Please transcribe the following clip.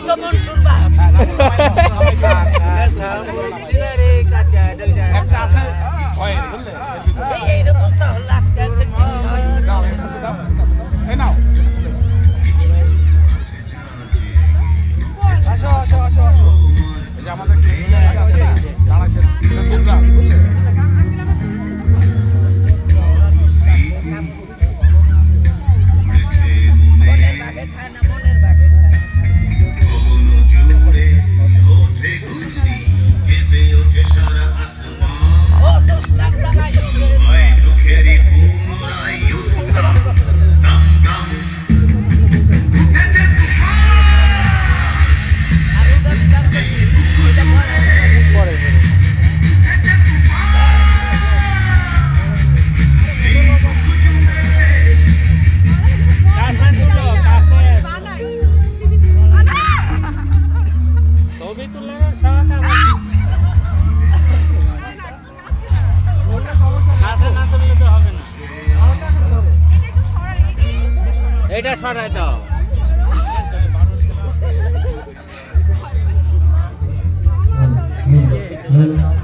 তো মন্টুর বাপ একটা আছে হয় বুঝলে এইরকম চাউল লাগতে আছে নাও একটা আছে দাও এই নাও আসো আসো আসো আসো এই যে আমাদের আছে না দাঁড়াছে তোমরা বুঝলে মনের ভাগে খায় না মনের ভাগে ও সুস্তার জামাই এটা সরাই দাও হুম